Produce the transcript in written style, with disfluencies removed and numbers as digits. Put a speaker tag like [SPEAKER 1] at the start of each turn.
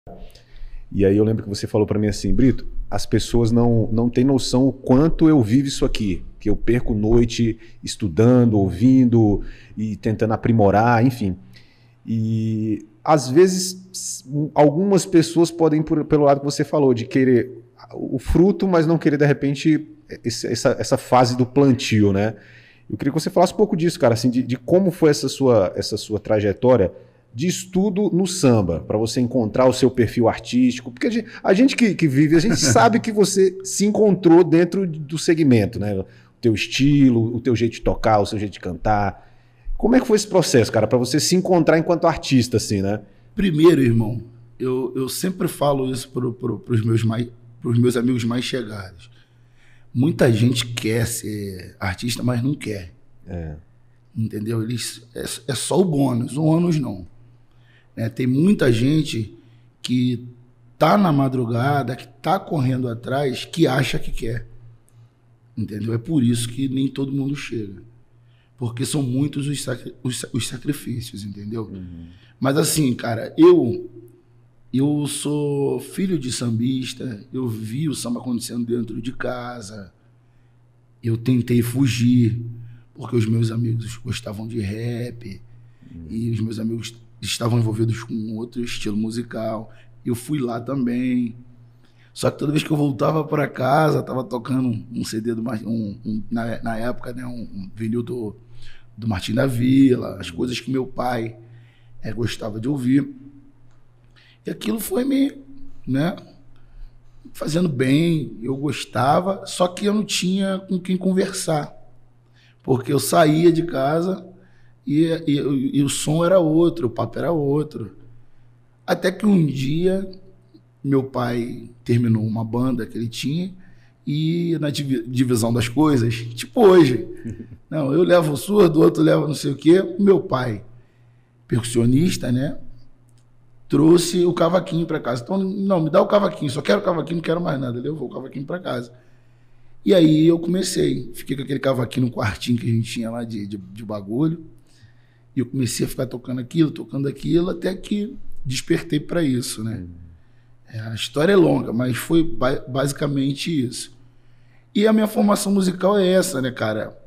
[SPEAKER 1] E aí eu lembro que você falou pra mim assim, Brito, as pessoas não têm noção o quanto eu vivo isso aqui, que eu perco noite estudando, ouvindo e tentando aprimorar, enfim. E às vezes algumas pessoas podem ir pelo lado que você falou, de querer o fruto, mas não querer de repente essa fase do plantio, né? Eu queria que você falasse um pouco disso, cara, assim, de como foi essa sua trajetória de estudo no samba, para você encontrar o seu perfil artístico, porque a gente que vive, a gente sabe que você se encontrou dentro do segmento, né? O teu estilo, o teu jeito de tocar, o seu jeito de cantar. Como é que foi esse processo, cara, para você se encontrar enquanto artista, assim, né?
[SPEAKER 2] Primeiro, irmão, eu sempre falo isso para os meus amigos mais chegados. Muita gente quer ser artista, mas não quer. Entendeu? É só o bônus não. Tem muita gente que tá na madrugada, que tá correndo atrás, que acha que quer. Entendeu? É por isso que nem todo mundo chega. Porque são muitos os sacrifícios, entendeu? Uhum. Mas assim, cara, eu sou filho de sambista, eu vi o samba acontecendo dentro de casa, eu tentei fugir, porque os meus amigos gostavam de rap, e os meus amigos estavam envolvidos com outro estilo musical, eu fui lá também. Só que toda vez que eu voltava para casa, tava tocando um CD na época, né, um vinil do Martim da Vila, as coisas que meu pai gostava de ouvir. E aquilo foi me, né, fazendo bem, eu gostava, só que eu não tinha com quem conversar. Porque eu saía de casa e o som era outro, o papo era outro. Até que um dia meu pai terminou uma banda que ele tinha e na divisão das coisas, tipo hoje, não, eu levo o surdo, o outro leva não sei o quê. O meu pai, percussionista, né, trouxe o cavaquinho para casa. Então, não, me dá o cavaquinho, só quero o cavaquinho, não quero mais nada. Ele levou o cavaquinho para casa. E aí eu comecei, fiquei com aquele cavaquinho no quartinho que a gente tinha lá de bagulho, e eu comecei a ficar tocando aquilo, até que despertei para isso, né? A história é longa, mas foi basicamente isso. E a minha formação musical é essa, né, cara?